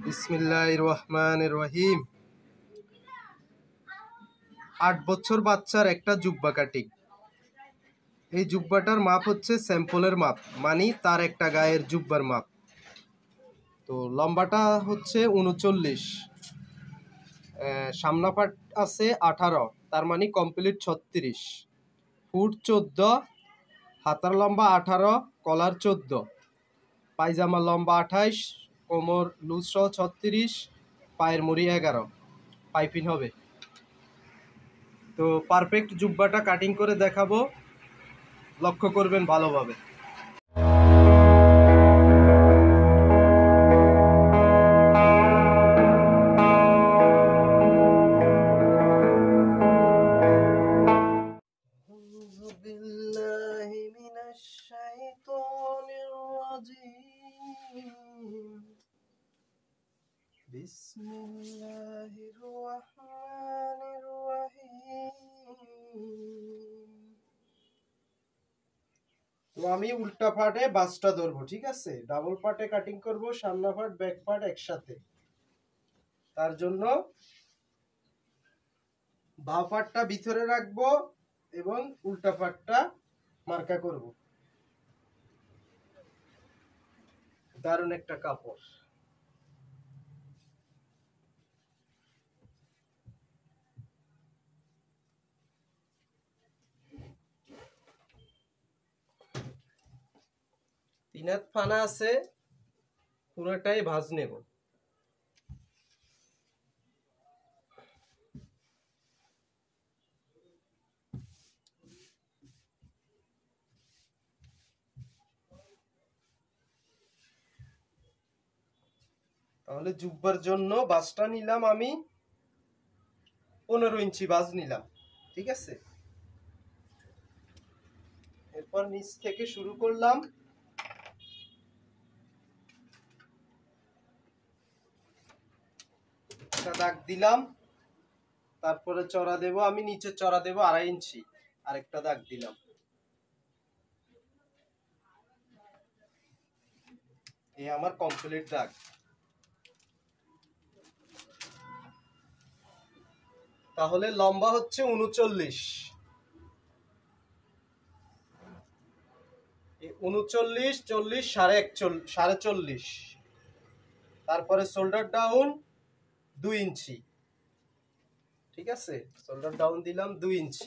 বিসমিল্লাহির রহমানির রহিম। ৮ বছর বাচ্চার একটা জুব্বা কাটিং। এই জুব্বাটার মাপ হচ্ছে স্যাম্পলের মাপ, মানে তার একটা গায়ের জুব্বার মাপ। তো লম্বাটা হচ্ছে ৩৯, সামনা পাট আছে ১৮, তার মানে কমপ্লিট ৩৬ ফুট ১৪, হাতার লম্বা ১৮, কলার ১৪, পায়জামার লম্বা ২৮, কোমর লুজ সহ ৩৬, পায়ের মুড়ি ১১, পাইপিং হবে। তো পারফেক্ট জুব্বাটা কাটিং করে দেখাবো, লক্ষ্য করবেন ভালোভাবে। বিসমিল্লাহির রহমানির রহিম। তো আমি উল্টা পাটে বাসটা ধরবো, ঠিক আছে? ডাবল পাটে কাটিং করব, সামনা পাট ব্যাক পাট একসাথে। তার জন্য বাঁ পাটটা ভিতরে রাখবো এবং উল্টা পাটটা মার্কা করব। দারুণ একটা কাপড়। তিন হাত ফানা আছে, পুরোটাই ভাঁজ নেব। তাহলে জুব্বার জন্য বাসটা নিলাম আমি ১৫ ইঞ্চি বাস নিলাম, ঠিক আছে? এরপর নিচ থেকে শুরু করলাম, একটা দাগ দিলাম, তারপরে চড়া দেব, আমি নিচে চড়া দেব ২.৫ ইঞ্চি, আরেকটা দাগ দিলাম। এই আমার কমপ্লিট দাগ। তাহলে লম্বা হচ্ছে ৩৯, ৩৯, ৪০, ৪.৫, তারপরে শোল্ডার ডাউন ২ ইঞ্চি, ঠিক আছে? শোল্ডার ডাউন দিলাম ২ ইঞ্চি।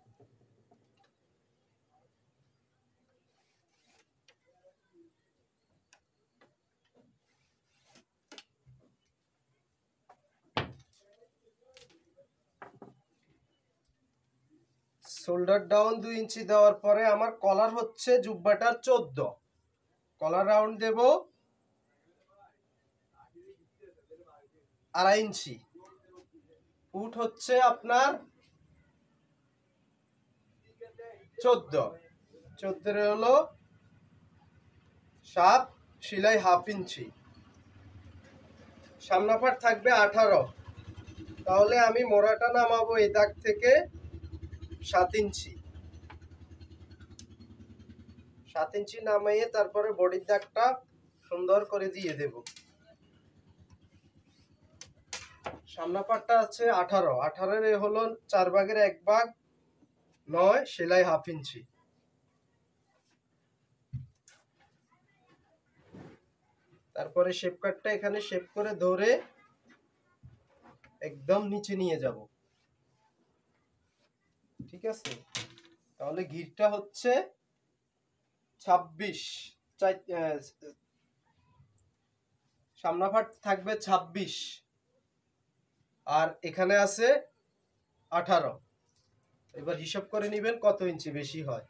শোল্ডার ডাউন ২ ইঞ্চি দেওয়ার পরে আমার কলার হচ্ছে জুব্বাটার ১৪, কলার রাউন্ড দেব ২.৫ ইঞ্চি। ফুট হচ্ছে আপনার ১৪ হলো ৭, সেলাই ১/২ ইঞ্চি। সামনা পাট থাকবে ১৮, তাহলে আমি মোড়াটা নামাবো এই দাগ থেকে ৭ ইঞ্চি। ৭ ইঞ্চি নামিয়ে তারপরে বডির দাগটা সুন্দর করে দিয়ে দেব। সামনা পাটটা আছে ১৮, ১৮ হলো ৪ ভাগের ১ ভাগ ৯, সেলাই ১/২ ইঞ্চি। তারপরে শেপ কাটটা এখানে শেপ করে ধরে একদম নিচে নিয়ে যাব, ঠিক আছে? তাহলে ঘিরটা হচ্ছে ২৬, সামনা পাট থাকবে ২৬ আর এখানে আছে ১৮। এবার হিসাব করে নেবেন কত ইঞ্চি বেশি হয়।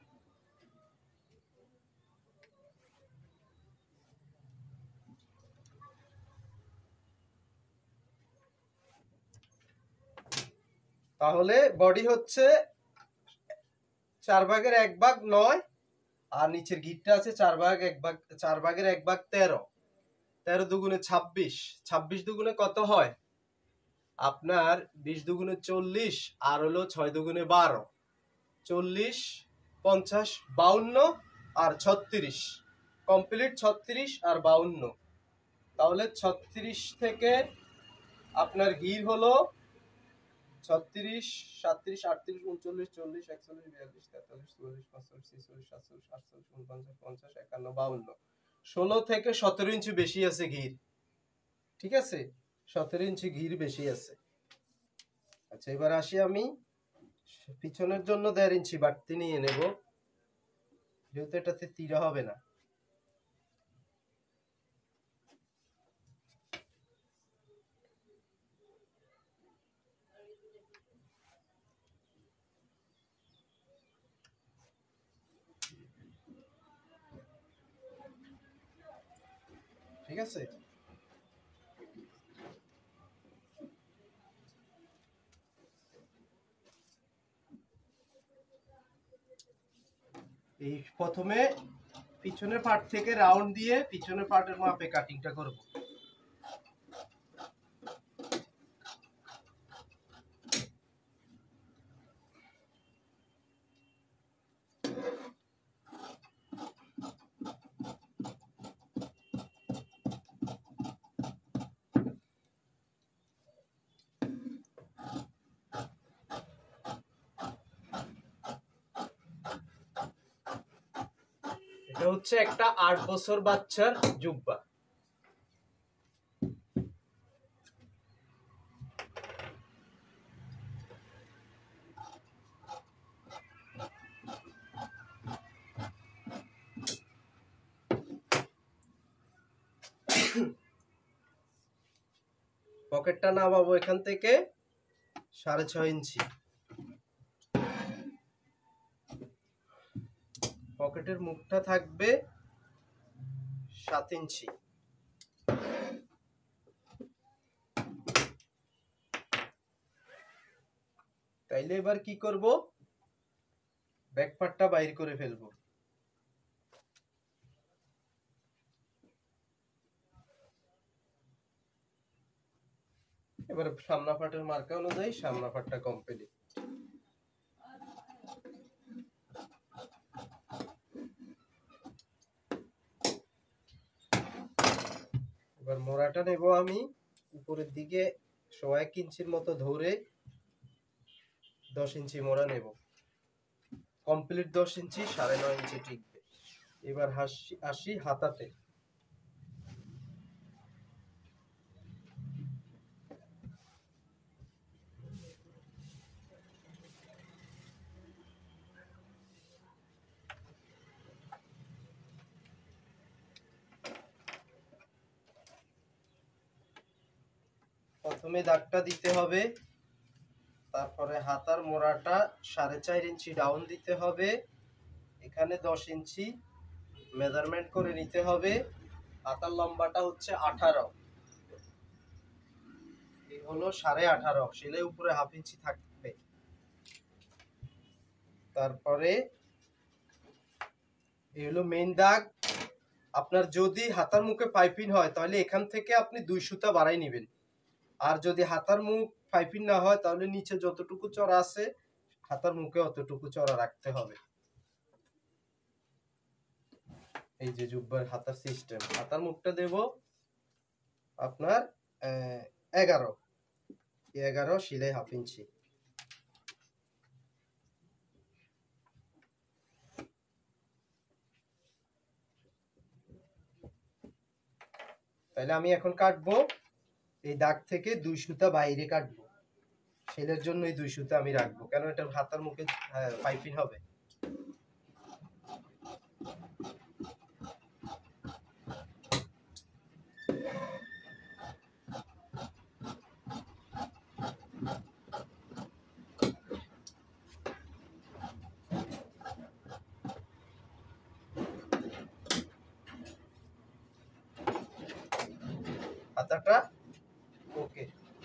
তাহলে বডি হচ্ছে ৪ ভাগের ১ ভাগ ৯ আর নিচের ঘিরটা আছে ৪ ভাগের ১ ভাগ ১৩। ১৩ দুগুণে ২৬, ২৬ দুগুণে কত হয়? আপনার ২০ দুগুণে ৪০ আর হলো ৬ দুগুণে ১২, ৪০, ৫০, ৫২ আর ৩৬, কমপ্লিট ৩৬ আর ৫২। তাহলে 36 থেকে আপনার গির হলো 36, 37, 38, 39, 40, 41, 42, 43, 44, 45, 46, 47, 48, 49, 50, 51, 52, 16 থেকে 17 ইঞ্চি বেশি আছে ঘির। ঠিক আছে, 17 ইঞ্চি ঘির বেশি আছে। আচ্ছা, এবার আসি আমি পিছনের জন্য 1.5 ইঞ্চি বাড়তি নিয়ে নেব, যেহেতু এটাতে তীরা হবে না। ঠিক আছে, এই প্রথমে পিছনের পার্ট থেকে রাউন্ড দিয়ে পিছনের পার্টের মাপে কাটিংটা করব। এটা হচ্ছে একটা 8 বছর বাচ্চার জুব্বা। পকেটটা নামাবো এখান থেকে 6.5 ইঞ্চি। পকেটের মুখটা থাকবে 7 ইঞ্চি। তাইলে এবার কি করব, ব্যাক পার্টটা বাইর করে ফেলবো। এবার সামনা পার্টের মার্কা অনুযায়ী সামনা পার্টটা কমপ্লিট। এবার মোড়াটা নেব আমি উপরের দিকে 1 ইঞ্চির মতো ধরে 10 ইঞ্চি মোড়া নেব, কমপ্লিট 10 ইঞ্চি, 9.5 ইঞ্চি টিকবে। এবার আসি হাতাতে। প্রথমে দাগটা দিতে হবে, তারপরে হাতার মোড়াটা 4.5 ইঞ্চি ডাউন দিতে হবে, এখানে 10 ইঞ্চি মেজারমেন্ট করে নিতে হবে। হাতার লম্বাটা হচ্ছে 18, এই হলো 18.5, সেলাই উপরে 1/2 ইঞ্চি থাকবে। তারপরে এই হলো মেইন দাগ। আপনার যদি হাতার মুখে পাইপিং হয় তাহলে এখান থেকে আপনি 2 সুতা বাড়াই নেবেন, আর যদি হাতার মুখ পাইপিং না হয় তাহলে নিচে যতটুকু চড়া আছে হাতার মুখে অতটুকু চড়া রাখতে হবে। এই যে জুব্বার হাতার সিস্টেম, হাতার মুখটা দেব আপনার 11 সেলাই 1/2 ইঞ্চি। তাহলে আমি এখন কাটবো, এই দাগ থেকে 2 সুতা বাইরে কাটবো, সেলের জন্য এই 2 সুতা আমি রাখবো, কেন এটা হাতার মুখে পাইপিং হবে। হাতাটা ওকে।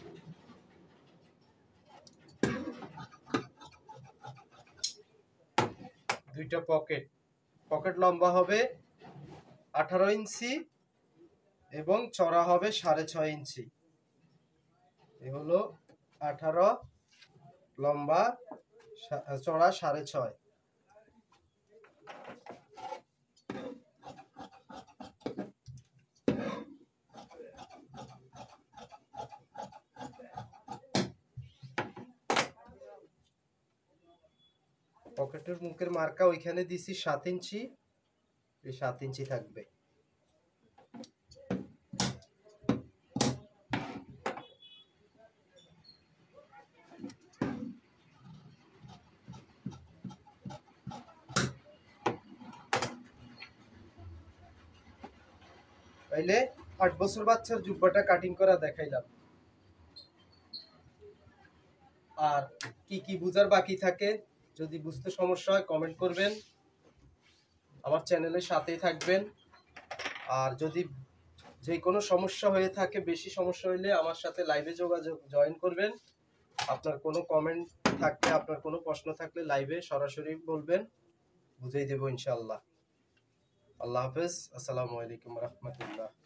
দুইটা পকেট লম্বা হবে 18 ইঞ্চি এবং চড়া হবে 6.5 ইঞ্চি। এই হলো 18, লম্বা, চড়া 6.5। পকেটের মুখের মার্কা ওইখানে দিছি 7 ইঞ্চি, এই 7 ইঞ্চি থাকবে। তাইলে 8 বছর বাচ্চার জুব্বাটা কাটিং করা দেখাইলাম। আর কি কি বুঝার বাকি থাকে, যদি বুঝতে সমস্যা হয় কমেন্ট করবেন, আমার চ্যানেলের সাথেই থাকবেন। আর যদি যে কোনো সমস্যা হয়ে থাকে, বেশি সমস্যা হইলে আমার সাথে লাইভে যোগাযোগ জয়েন করবেন। আপনার কোনো কমেন্ট থাকলে, আপনার কোনো প্রশ্ন থাকলে লাইভে সরাসরি বলবেন, বুঝিয়ে দেবো ইনশাআল্লাহ। আল্লাহ হাফেজ। আসসালামু আলাইকুম রহমতুল্লাহ।